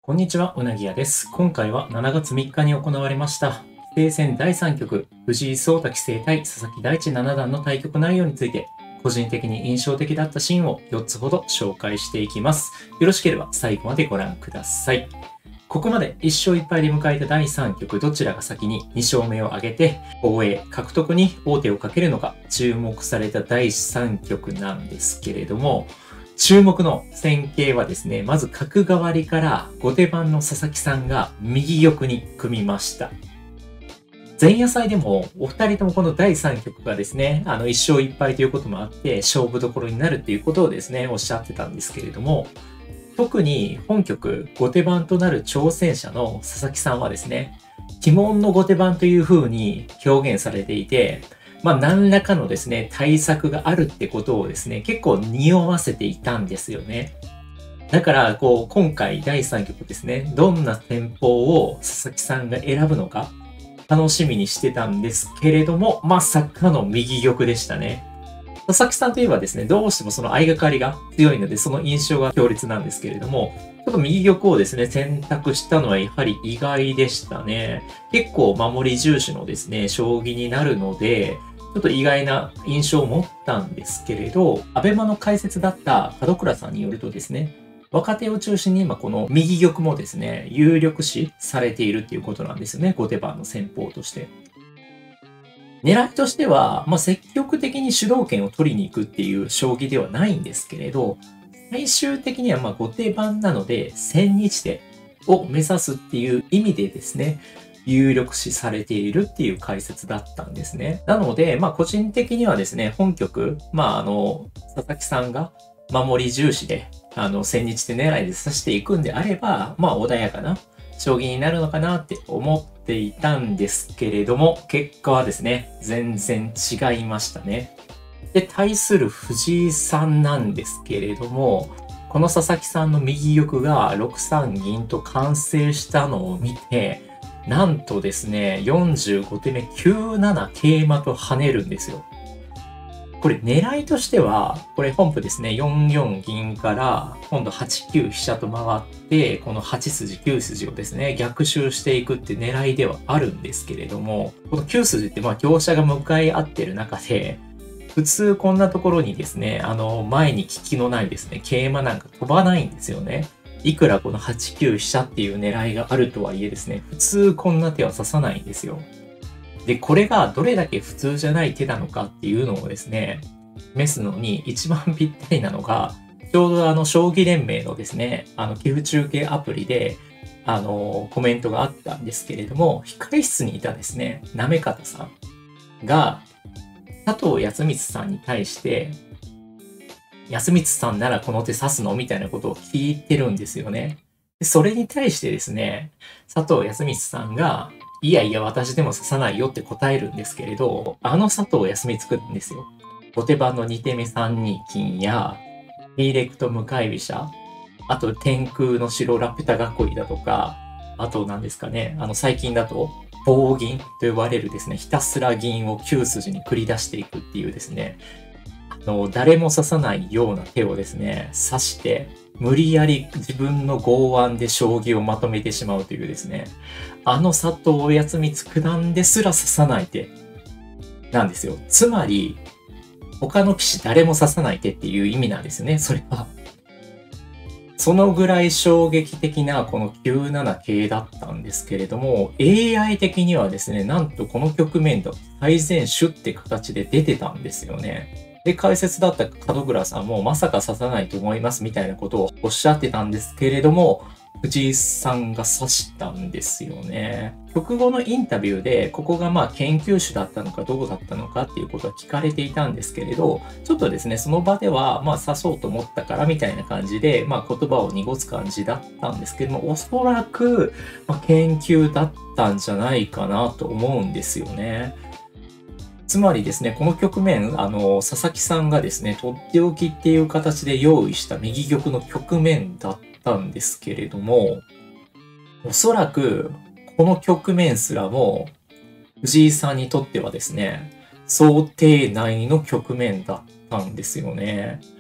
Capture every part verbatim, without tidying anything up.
こんにちは、うなぎやです。今回はしちがつみっかに行われました、棋聖戦だいさん局、藤井聡太棋聖対佐々木大地七段の対局内容について、個人的に印象的だったシーンをよっつほど紹介していきます。よろしければ最後までご覧ください。ここまでいっ勝いっ敗で迎えただいさん局、どちらが先にに勝目を挙げて、防衛、獲得に王手をかけるのか注目されただいさん局なんですけれども、注目の戦型はですね、まず角換わりから後手番の佐々木さんが右玉に組みました。前夜祭でもお二人ともこのだいさん局がですね、あのいっ勝いっ敗ということもあって勝負どころになるっていうことをですね、おっしゃってたんですけれども、特に本局後手番となる挑戦者の佐々木さんはですね、鬼門の後手番という風に表現されていて、まあ何らかのですね、対策があるってことをですね、結構匂わせていたんですよね。だから、こう、今回だいさん局ですね、どんな戦法を佐々木さんが選ぶのか、楽しみにしてたんですけれども、まさかの右玉でしたね。佐々木さんといえばですね、どうしてもその相掛かりが強いので、その印象が強烈なんですけれども、ちょっと右玉をですね、選択したのはやはり意外でしたね。結構守り重視のですね、将棋になるので、ちょっと意外な印象を持ったんですけれど、アベマの解説だった門倉さんによるとですね、若手を中心に今この右玉もですね、有力視されているっていうことなんですよね、後手番の戦法として。狙いとしては、まあ、積極的に主導権を取りに行くっていう将棋ではないんですけれど、最終的にはまあ後手番なので、千日手を目指すっていう意味でですね、有力視されているっていう解説だったんですね。なので、まあ個人的にはですね、本局、まああの、佐々木さんが守り重視で、あの、千日手狙いで指していくんであれば、まあ穏やかな将棋になるのかなって思っていたんですけれども、結果はですね、全然違いましたね。で、対する藤井さんなんですけれども、この佐々木さんの右玉がろく三銀と完成したのを見て、なんとですね、よんじゅうごてめきゅうなな桂馬と跳ねるんですよ。これ狙いとしては、これ本譜ですね、よんよん銀から今度はちきゅう飛車と回って、このはち筋きゅう筋をですね、逆襲していくって狙いではあるんですけれども、このきゅう筋ってまあ香車が向かい合ってる中で、普通こんなところにですね、あの前に利きのないですね、桂馬なんか飛ばないんですよね。いくらこのはちきゅう飛車っていう狙いがあるとはいえですね、普通こんな手は指さないんですよ。で、これがどれだけ普通じゃない手なのかっていうのをですね、示すのに一番ぴったりなのが、ちょうどあの、将棋連盟のですね、あの、寄付中継アプリで、あの、コメントがあったんですけれども、控室にいたですね、なめかたさんが、佐藤康光さんに対して、康光さんならこの手指すのみたいなことを聞いてるんですよね。それに対してですね、佐藤康光さんが、いやいや私でも指さないよって答えるんですけれど、あの佐藤康光くんですよ。後手番のに手目さんに金や、ディレクト向かい飛車、あと天空の城ラピュタ囲いだとか、あと何ですかね、あの最近だと、棒銀と呼ばれるですね、ひたすら銀をきゅう筋に繰り出していくっていうですね、の誰も指さないような手をですね、指して、無理やり自分の剛腕で将棋をまとめてしまうというですね、あの佐藤康光九段ですら指さない手なんですよ。つまり、他の棋士誰も指さない手っていう意味なんですね、それは。そのぐらい衝撃的なこのきゅうなな桂だったんですけれども、エーアイ 的にはですね、なんとこの局面だと最善手って形で出てたんですよね。で、解説だった門倉さんもまさか指さないと思いますみたいなことをおっしゃってたんですけれども、藤井さんが指したんですよね。局後のインタビューで、ここがまあ研究手だったのかどうだったのかっていうことは聞かれていたんですけれど、ちょっとですね、その場ではまあ指そうと思ったからみたいな感じで、まあ言葉を濁す感じだったんですけども、おそらく、まあ、研究だったんじゃないかなと思うんですよね。つまりですね、この局面、あの、佐々木さんがですね、とっておきっていう形で用意した右玉の局面だったんですけれども、おそらく、この局面すらも、藤井さんにとってはですね、想定内の局面だったんですよね。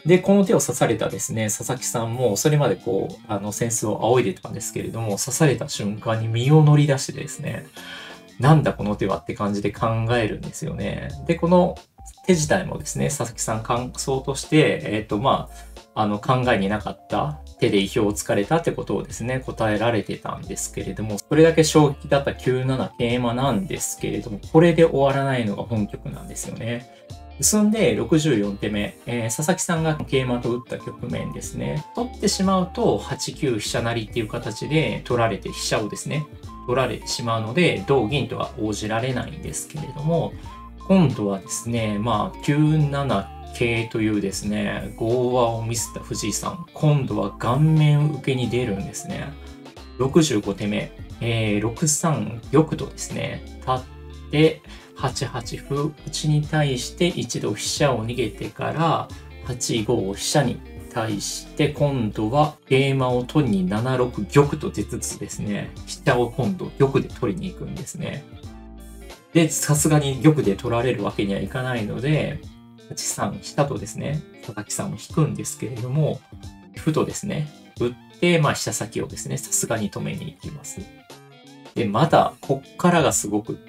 で、この手を指されたですね、佐々木さんも、それまでこう、あの、扇子を仰いでたんですけれども、刺された瞬間に身を乗り出してですね、なんだこの手はって感じで考えるんですよね。で、この手自体もですね、佐々木さん感想として、えっと、まあ、あの、考えになかった手で意表をつかれたってことをですね、答えられてたんですけれども、それだけ衝撃だったきゅうなな桂馬なんですけれども、これで終わらないのが本局なんですよね。進んでろくじゅうよん手目、えー、佐々木さんが桂馬と打った局面ですね。取ってしまうとはちきゅう飛車成っていう形で取られて飛車をですね、取られてしまうので、同銀とは応じられないんですけれども、今度はですね、まあきゅうなな桂というですね、剛和を見せた藤井さん、今度は顔面受けに出るんですね。ろくじゅうご手目、えー、ろくさん玉とですね、立って、はちはち歩打ちに対して一度飛車を逃げてからはちご飛車に対して今度は桂馬を取りにななろく玉と出つつですね、飛車を今度玉で取りに行くんですね。で、さすがに玉で取られるわけにはいかないので、はちさん飛車とですね、佐々木さんも引くんですけれども、歩とですね、打って、まあ飛車先をですね、さすがに止めに行きます。で、まだこっからがすごくって、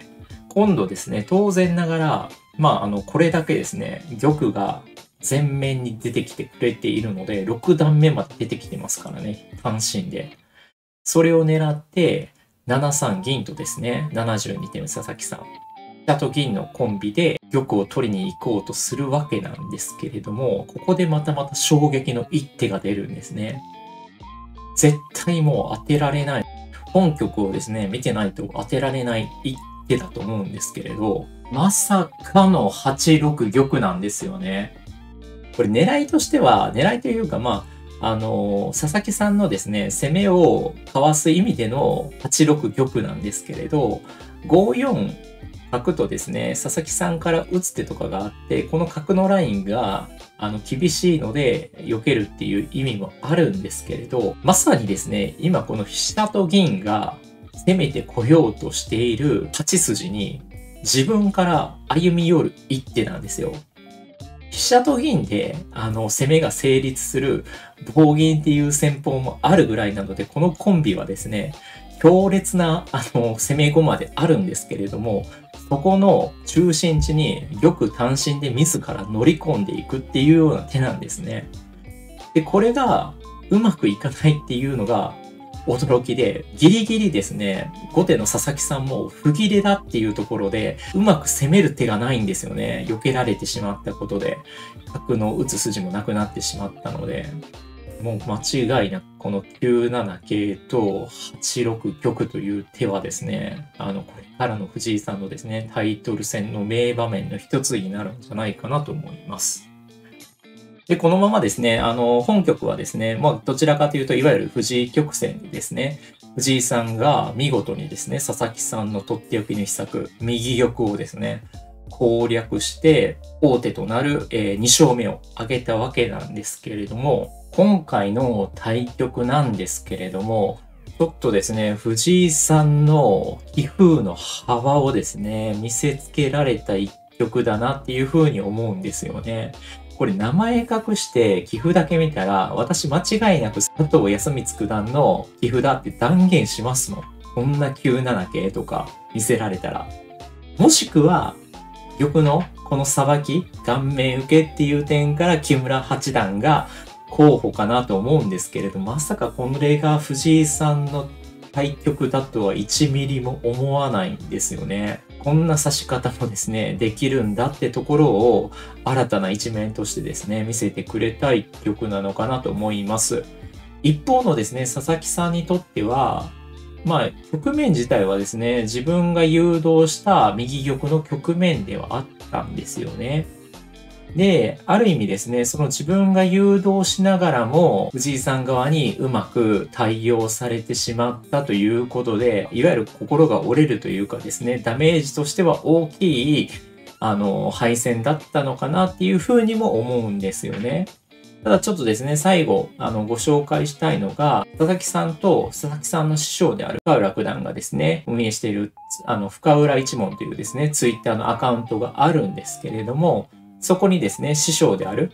今度ですね、当然ながら、まあ、あの、これだけですね、玉が前面に出てきてくれているので、ろく段目まで出てきてますからね、単身で。それを狙って、ななさん銀とですね、ななじゅうに手目佐々木さん。飛車と銀のコンビで玉を取りに行こうとするわけなんですけれども、ここでまたまた衝撃の一手が出るんですね。絶対もう当てられない。本局をですね、見てないと当てられない一手だと思うんですけれど、まさかのはちろく玉なんですよね。これ狙いとしては、狙いというかまあ、あの、佐々木さんのですね、攻めをかわす意味でのはちろく玉なんですけれど、ごよん角とですね、佐々木さんから打つ手とかがあって、この角のラインがあの厳しいので避けるっていう意味もあるんですけれど、まさにですね、今この飛車と銀が攻めてこようとしている勝ち筋に自分から歩み寄る一手なんですよ。飛車と銀であの攻めが成立する棒銀っていう戦法もあるぐらいなので、このコンビはですね、強烈なあの攻め駒であるんですけれども、そこの中心地に玉単身で自ら乗り込んでいくっていうような手なんですね。で、これがうまくいかないっていうのが驚きで、ギリギリですね、後手の佐々木さんも不切れだっていうところで、うまく攻める手がないんですよね。避けられてしまったことで、角の打つ筋もなくなってしまったので、もう間違いなくこのきゅうなな桂とはちろく玉という手はですね、あの、これからの藤井さんのですね、タイトル戦の名場面の一つになるんじゃないかなと思います。で、このままですね、あの、本局はですね、まあ、どちらかというと、いわゆる藤井曲線でですね、藤井さんが見事にですね、佐々木さんのとっておきの秘策、右玉をですね、攻略して、王手となる、えー、に勝目を挙げたわけなんですけれども、今回の対局なんですけれども、ちょっとですね、藤井さんの棋風の幅をですね、見せつけられた一局だなっていうふうに思うんですよね。これ名前隠して棋譜だけ見たら、私間違いなく佐藤康光九段の棋譜だって断言しますもん。こんなきゅうなな桂とか見せられたら。もしくは、玉のこのさばき、顔面受けっていう点から木村八段が候補かなと思うんですけれど、まさかこれが藤井さんの対局だとはいちミリも思わないんですよね。こんな指し方もですね、できるんだってところを新たな一面としてですね、見せてくれた一局なのかなと思います。一方のですね、佐々木さんにとっては、まあ、局面自体はですね、自分が誘導した右玉の局面ではあったんですよね。で、ある意味ですね、その自分が誘導しながらも、藤井さん側にうまく対応されてしまったということで、いわゆる心が折れるというかですね、ダメージとしては大きい、あの、敗戦だったのかなっていうふうにも思うんですよね。ただちょっとですね、最後、あの、ご紹介したいのが、佐々木さんと佐々木さんの師匠である深浦九段がですね、運営している、あの、深浦一門というですね、ツイッターのアカウントがあるんですけれども、そこにですね、師匠である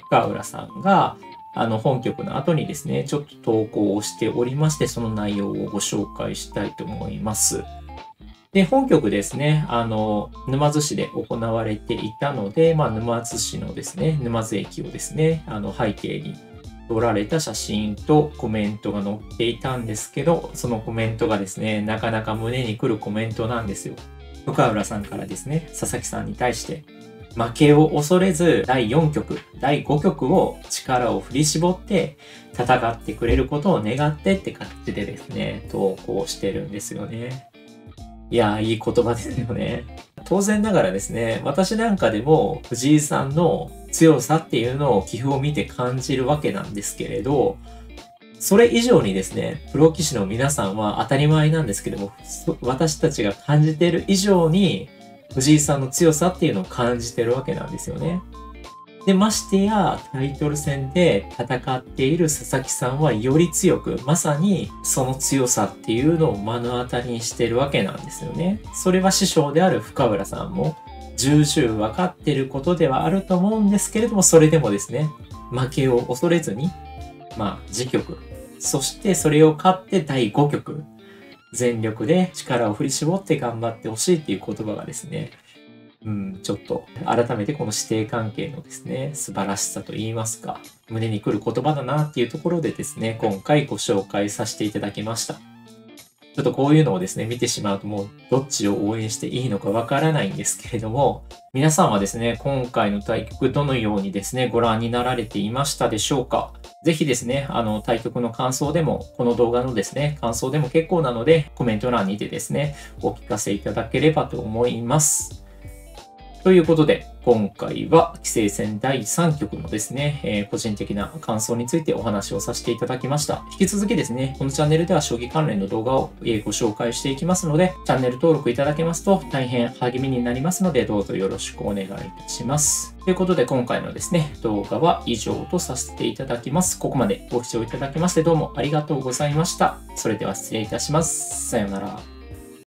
深浦さんが、あの、本局の後にですね、ちょっと投稿をしておりまして、その内容をご紹介したいと思います。で、本局ですね、あの、沼津市で行われていたので、まあ、沼津市のですね、沼津駅をですね、あの、背景に撮られた写真とコメントが載っていたんですけど、そのコメントがですね、なかなか胸にくるコメントなんですよ。深浦さんからですね、佐々木さんに対して、負けを恐れずだいよん局、だいご局を力を振り絞って戦ってくれることを願ってって感じでですね、投稿してるんですよね。いやー、いい言葉ですよね。当然ながらですね、私なんかでも藤井さんの強さっていうのを棋譜を見て感じるわけなんですけれど、それ以上にですね、プロ棋士の皆さんは当たり前なんですけども、私たちが感じている以上に藤井さんの強さっていうのを感じてるわけなんですよね。で、ましてやタイトル戦で戦っている佐々木さんはより強く、まさにその強さっていうのを目の当たりにしてるわけなんですよね。それは師匠である深浦さんも重々分かってることではあると思うんですけれども、それでもですね、負けを恐れずに、まあ、次局、そしてそれを勝ってだいご局、全力で力を振り絞って頑張ってほしいっていう言葉がですね、うん、ちょっと改めてこの師弟関係のですね、素晴らしさと言いますか、胸にくる言葉だなっていうところでですね、今回ご紹介させていただきました。ちょっとこういうのをですね、見てしまうともうどっちを応援していいのかわからないんですけれども、皆さんはですね、今回の対局どのようにですね、ご覧になられていましたでしょうか？ぜひですね、あの、対局の感想でも、この動画のですね、感想でも結構なので、コメント欄にてですね、お聞かせいただければと思います。ということで、今回は棋聖戦だいさん局のですね、えー、個人的な感想についてお話をさせていただきました。引き続きですね、このチャンネルでは将棋関連の動画をご紹介していきますので、チャンネル登録いただけますと大変励みになりますので、どうぞよろしくお願いいたします。ということで、今回のですね、動画は以上とさせていただきます。ここまでご視聴いただきましてどうもありがとうございました。それでは失礼いたします。さようなら。